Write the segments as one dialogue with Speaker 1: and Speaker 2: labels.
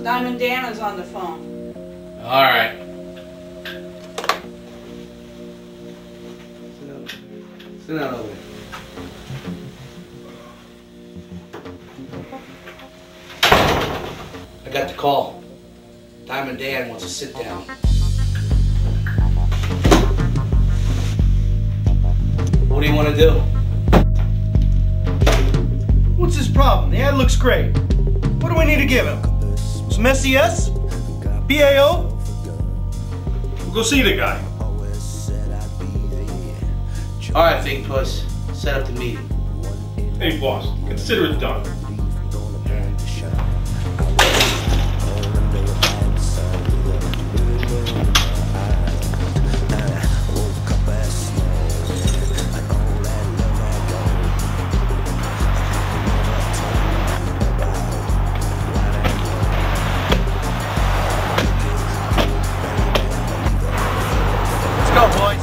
Speaker 1: Diamond Dan is on the phone.
Speaker 2: All right. Sit down over there. I got the call. Diamond Dan wants to sit down. What do you want to do?
Speaker 3: What's his problem? The ad looks great. What do we need to give him? Some SES? PAO?
Speaker 4: We'll go see the guy.
Speaker 2: All right, Big Puss. Set up the meeting.
Speaker 4: Hey, boss, consider it done.
Speaker 3: Let's go, boys.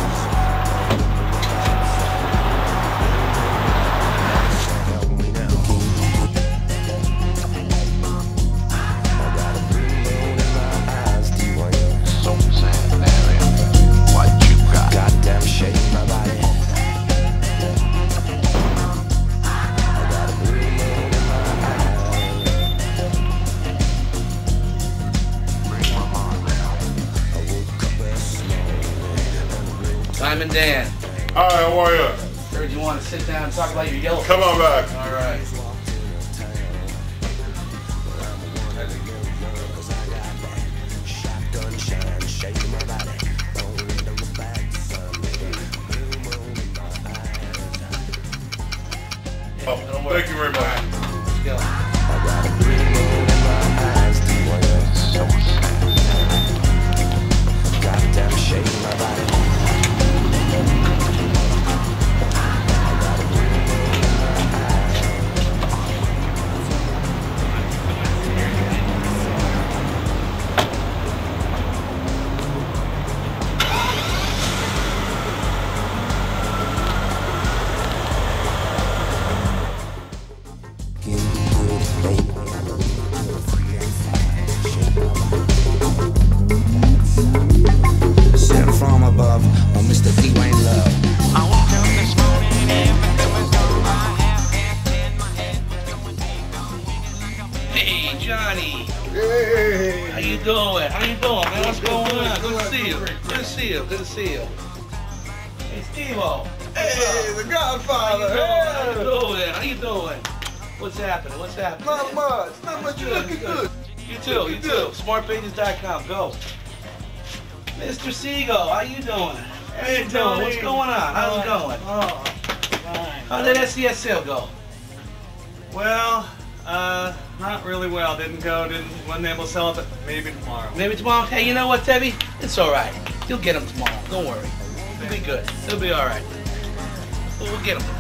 Speaker 2: Diamond Dan.
Speaker 4: Hi, how are you?
Speaker 2: Heard you want to sit down and talk about your yellow.
Speaker 4: Come on back.
Speaker 2: All right.
Speaker 4: Oh, thank you very much.
Speaker 2: Let's go.
Speaker 5: Sent from above, oh Mr. Dwayne Love.
Speaker 2: Hey, Johnny.
Speaker 4: Hey.
Speaker 2: How you doing? How you doing, man? What's going on? Good to see you. Good to see you. Good to see you. Hey, Steve-O.
Speaker 3: Hey, the Godfather.
Speaker 2: How you doing? How you doing? What's happening? What's happening?
Speaker 3: Not much. You looking good.
Speaker 2: You too. You too. Smartpages.com. Go. Mr. Seagull, how you doing? How you doing? What's going on? How's it going?
Speaker 3: Oh, fine.
Speaker 2: How did SES sale go?
Speaker 6: Well, not really well. Wasn't able to sell it, but maybe tomorrow.
Speaker 2: Maybe tomorrow? Hey, you know what, Tebby? It's all right. You'll get them tomorrow. Don't worry. It'll be good. It'll be all right. We'll get them tomorrow.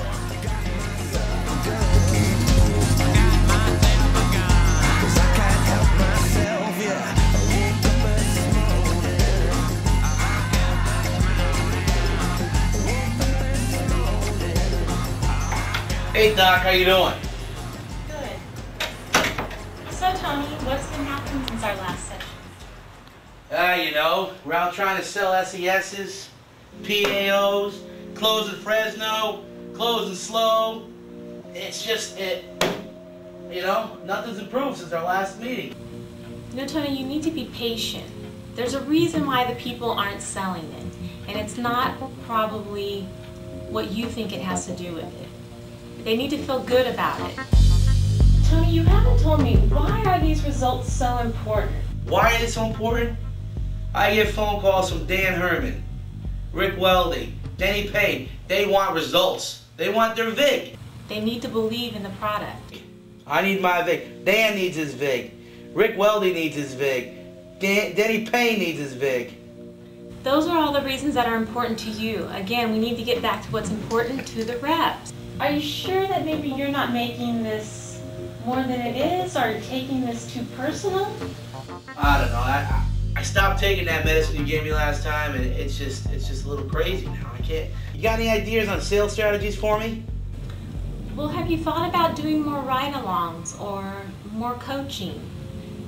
Speaker 2: Hey, Doc, how you doing?
Speaker 7: Good. So, Tony, what's been happening since our last session?
Speaker 2: You know, we're out trying to sell SESs, PAOs, closing Fresno, closing slow. It's just, you know, nothing's improved since our last meeting.
Speaker 7: You know, Tony, you need to be patient. There's a reason why the people aren't selling it, and it's not probably what you think it has to do with it. They need to feel good about it. Tony, you haven't told me, why are these results so important?
Speaker 2: Why is it so important? I get phone calls from Dan Herman, Rick Welding, Denny Payne. They want results. They want their VIG.
Speaker 7: They need to believe in the product.
Speaker 2: I need my VIG. Dan needs his VIG. Rick Welding needs his VIG. Denny Payne needs his VIG.
Speaker 7: Those are all the reasons that are important to you. Again, we need to get back to what's important to the reps. Are you sure that maybe you're not making this more than it is, or taking this too personal?
Speaker 2: I don't know. I stopped taking that medicine you gave me last time, and it's just a little crazy now. I can't. You got any ideas on sales strategies for me?
Speaker 7: Well, have you thought about doing more ride-alongs or more coaching?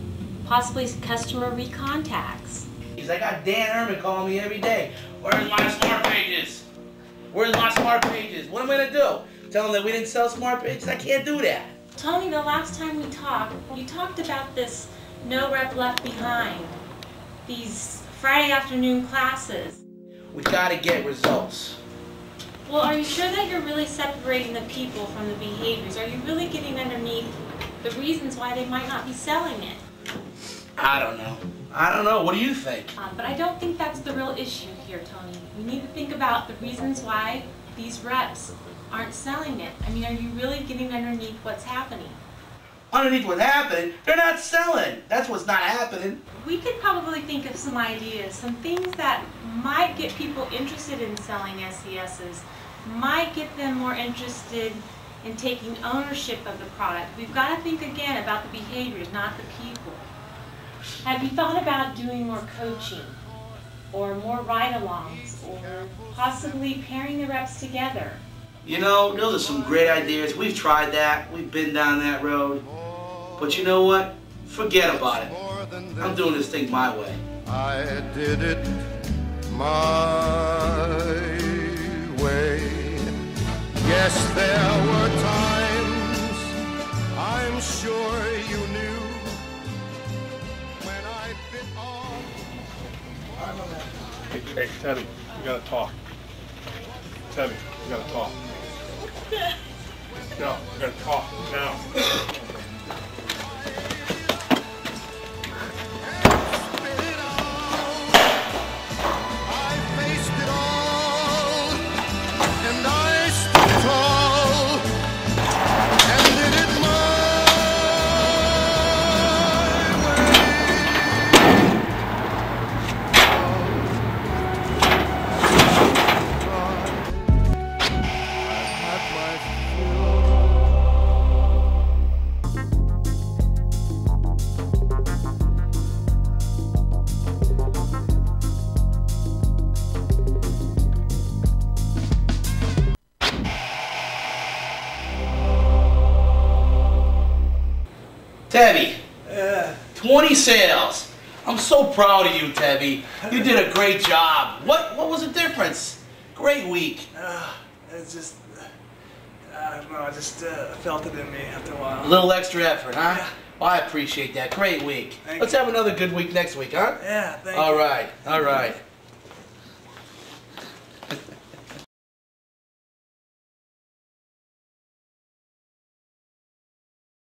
Speaker 7: possibly customer recontacts.
Speaker 2: I got Dan Herman calling me every day. Where's my smart pages? Where's my smart pages? What am I gonna do? Tell them that we didn't sell smart pages? I can't do that.
Speaker 7: Tony, the last time we talked, you talked about this No Rep Left Behind, these Friday afternoon classes.
Speaker 2: We gotta get results.
Speaker 7: Well, are you sure that you're really separating the people from the behaviors? Are you really getting underneath the reasons why they might not be selling it?
Speaker 2: I don't know. I don't know. What do you think?
Speaker 7: But I don't think that's the real issue here, Tony. We need to think about the reasons why these reps aren't selling it. I mean, are you really getting underneath what's happening?
Speaker 2: Underneath what's happening, they're not selling. That's what's not happening.
Speaker 7: We could probably think of some ideas, some things that might get people interested in selling SESs, might get them more interested in taking ownership of the product. We've got to think again about the behaviors, not the people. Have you thought about doing more coaching, or more ride-alongs, or possibly pairing the reps together?
Speaker 2: You know, those are some great ideas. We've tried that. We've been down that road. But you know what? Forget about it. I'm doing this thing my way.
Speaker 1: I did it my way. Yes, there were times I'm sure you knew when I bit off.
Speaker 4: Hey, Teddy, we gotta talk. Teddy, we gotta talk. No, we gotta talk now.
Speaker 2: Tebby, 20 sales. I'm so proud of you, Tebby. You did a great job. What was the difference? Great week.
Speaker 6: It's just, I don't know, I just felt it in me after a while.
Speaker 2: A little extra effort, huh?
Speaker 6: Yeah.
Speaker 2: Well, I appreciate that. Great week.
Speaker 6: Thank
Speaker 2: Let's
Speaker 6: you.
Speaker 2: have another good week next week, huh?
Speaker 6: Yeah, thank you.
Speaker 2: All right.